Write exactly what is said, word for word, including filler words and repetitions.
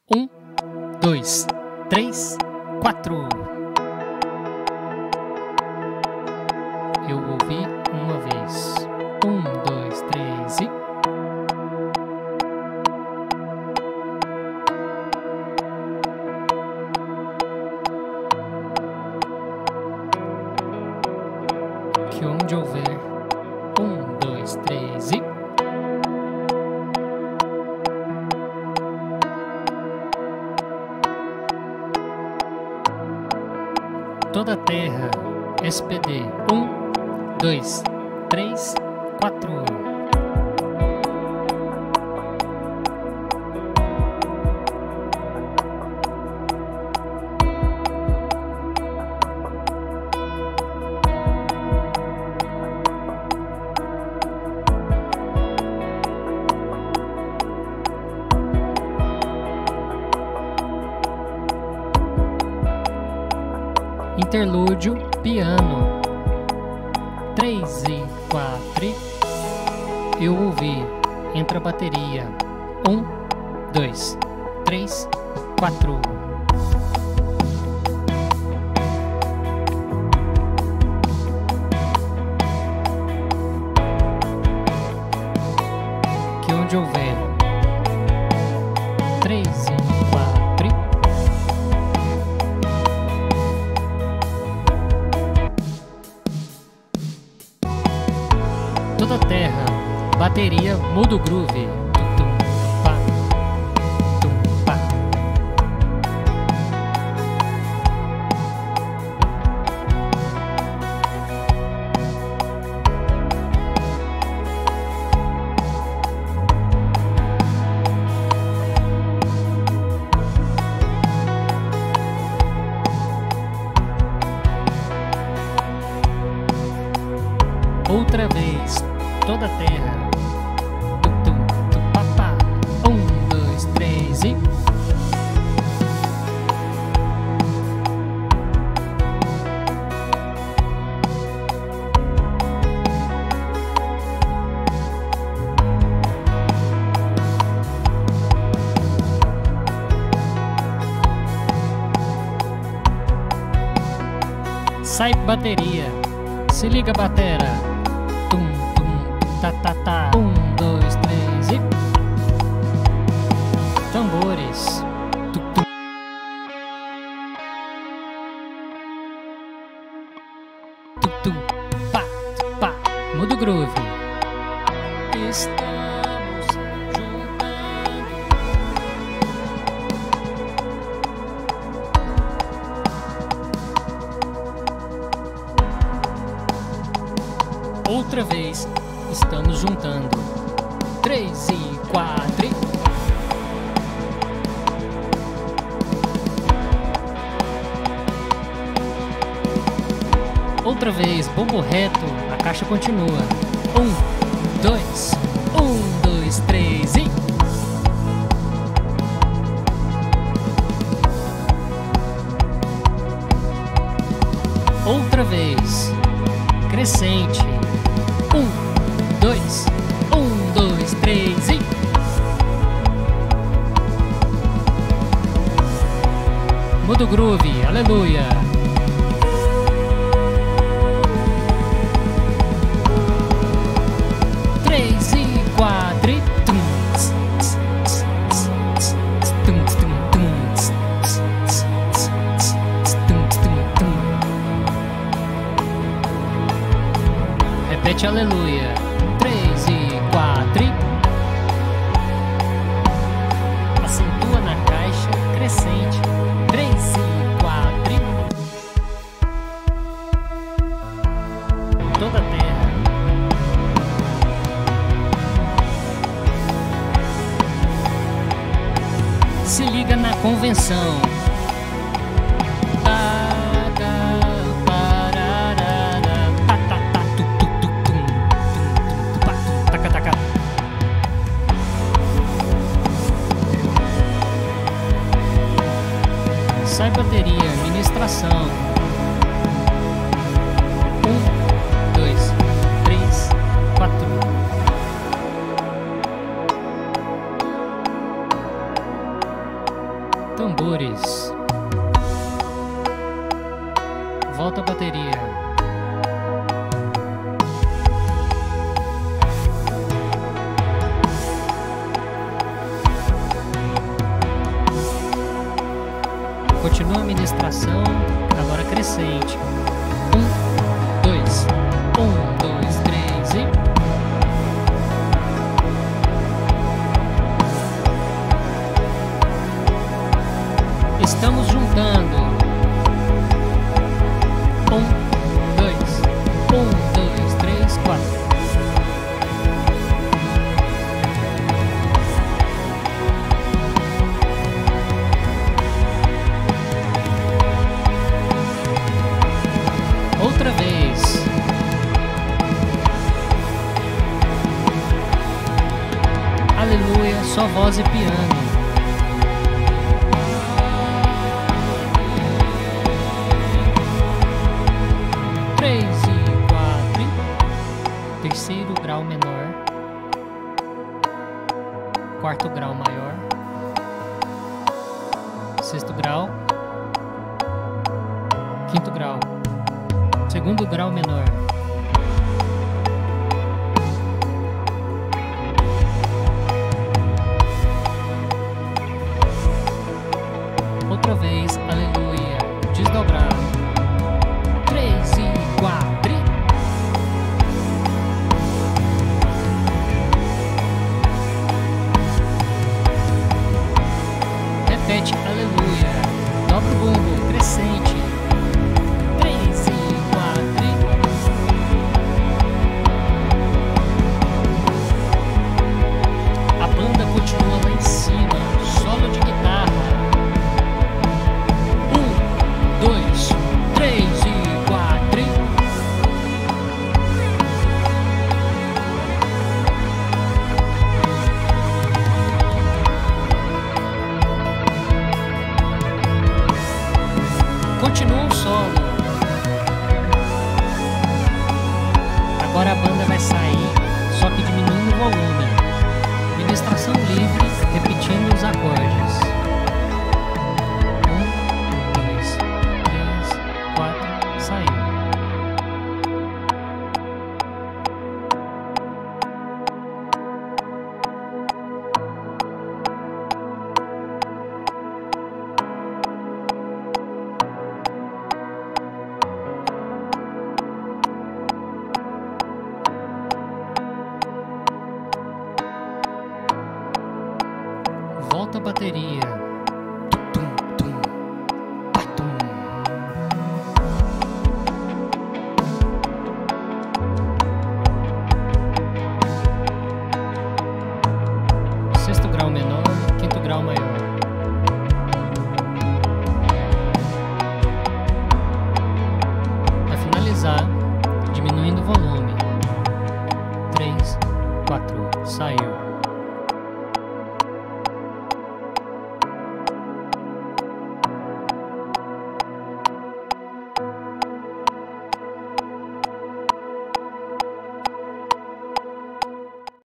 Um, dois, três, quatro. Eu ouvi uma vez. Um, dois, três e... Que onde houver. Um, dois, três e... Toda a terra, S P D. Um, dois, três, quatro. Interlúdio, piano. Três e quatro. Eu ouvi. Entra a bateria. Um, dois, três, quatro. Que onde houver. Três e quatro. Toda a terra, bateria, muda o groove. Tum, pá, tum, pá. Outra vez, toda a terra. Tum, tum, tum, pá, pá. Um, dois, três e... Sai bateria. Se liga, batera. Tum, tum, tá, tá, tá. Um, dois, três e... Tambores. Tum, tum. Tum, tum, pá, pá. Muda o groove. Estamos juntando. Outra vez, estamos juntando. Três e quatro. Outra vez, bombo reto, a caixa continua. Um, dois, um, dois, três e... Outra vez, crescente. Um, dois, um, dois, três e... Muda o groove, aleluia. Três e quatro e... Tum, tss, tss, tss, tss, tss, tum, tum, tum, tss, tss, tss, tss, tum, tum, tum. Repete aleluia. Três e quatro. Acentua na caixa crescente. Três e quatro. Toda a terra. Se liga na convenção. Sai bateria, ministração. Um, dois, três, quatro. Tambores. Volta a bateria. Continua a ministração, agora crescente. Um, dois, um, dois, três e... Estamos juntando. Um, dois, um, dois, três, quatro. Outra vez. Aleluia, só voz e piano. Três e quatro. Terceiro grau menor. Quarto grau maior. Sexto grau. Quinto grau. Segundo grau menor. Outra vez, aleluia, desdobrar. Três e quatro. Repete, aleluia. Dobra o bumbo, crescente. Continua lá em cima, solo de guitarra. Um, dois, três e quatro. Continua o solo. Agora a banda vai sair.